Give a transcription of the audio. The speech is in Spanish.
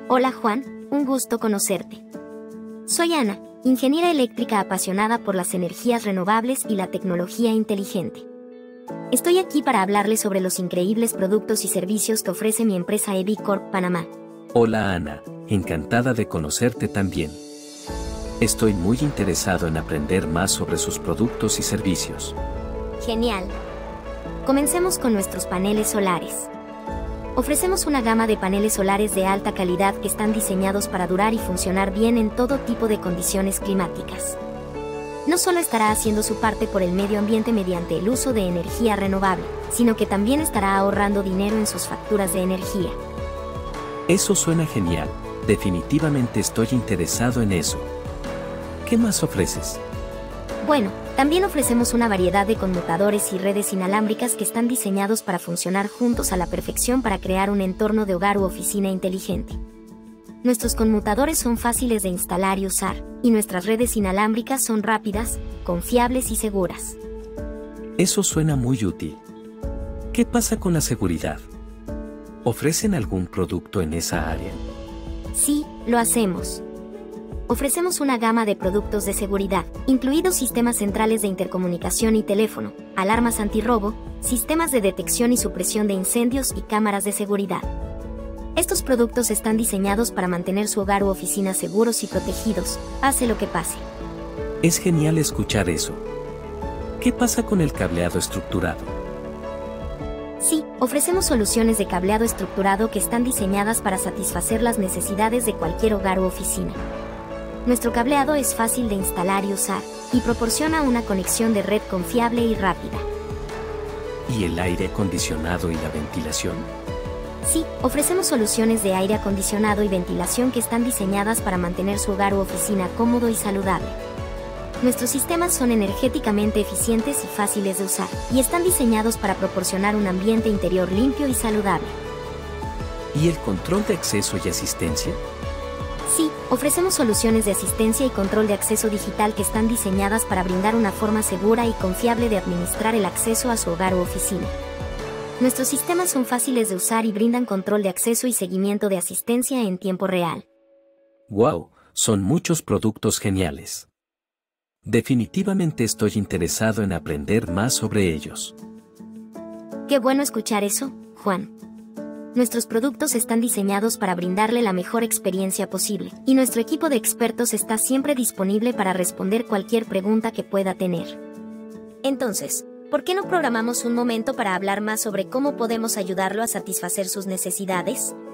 Hola Juan, un gusto conocerte. Soy Ana, ingeniera eléctrica apasionada por las energías renovables y la tecnología inteligente. Estoy aquí para hablarles sobre los increíbles productos y servicios que ofrece mi empresa EV Corp Panamá. Hola Ana, encantada de conocerte también. Estoy muy interesado en aprender más sobre sus productos y servicios. Genial. Comencemos con nuestros paneles solares. Ofrecemos una gama de paneles solares de alta calidad que están diseñados para durar y funcionar bien en todo tipo de condiciones climáticas. No solo estará haciendo su parte por el medio ambiente mediante el uso de energía renovable, sino que también estará ahorrando dinero en sus facturas de energía. Eso suena genial, definitivamente estoy interesado en eso. ¿Qué más ofreces? Bueno, también ofrecemos una variedad de conmutadores y redes inalámbricas que están diseñados para funcionar juntos a la perfección para crear un entorno de hogar u oficina inteligente. Nuestros conmutadores son fáciles de instalar y usar, y nuestras redes inalámbricas son rápidas, confiables y seguras. Eso suena muy útil. ¿Qué pasa con la seguridad? ¿Ofrecen algún producto en esa área? Sí, lo hacemos. Ofrecemos una gama de productos de seguridad, incluidos sistemas centrales de intercomunicación y teléfono, alarmas antirrobo, sistemas de detección y supresión de incendios y cámaras de seguridad. Estos productos están diseñados para mantener su hogar u oficina seguros y protegidos, pase lo que pase. Es genial escuchar eso. ¿Qué pasa con el cableado estructurado? Sí, ofrecemos soluciones de cableado estructurado que están diseñadas para satisfacer las necesidades de cualquier hogar u oficina. Nuestro cableado es fácil de instalar y usar, y proporciona una conexión de red confiable y rápida. ¿Y el aire acondicionado y la ventilación? Sí, ofrecemos soluciones de aire acondicionado y ventilación que están diseñadas para mantener su hogar u oficina cómodo y saludable. Nuestros sistemas son energéticamente eficientes y fáciles de usar, y están diseñados para proporcionar un ambiente interior limpio y saludable. ¿Y el control de acceso y asistencia? Sí, ofrecemos soluciones de asistencia y control de acceso digital que están diseñadas para brindar una forma segura y confiable de administrar el acceso a su hogar u oficina. Nuestros sistemas son fáciles de usar y brindan control de acceso y seguimiento de asistencia en tiempo real. ¡Wow! Son muchos productos geniales. Definitivamente estoy interesado en aprender más sobre ellos. Qué bueno escuchar eso, Juan. Nuestros productos están diseñados para brindarle la mejor experiencia posible, y nuestro equipo de expertos está siempre disponible para responder cualquier pregunta que pueda tener. Entonces, ¿por qué no programamos un momento para hablar más sobre cómo podemos ayudarlo a satisfacer sus necesidades?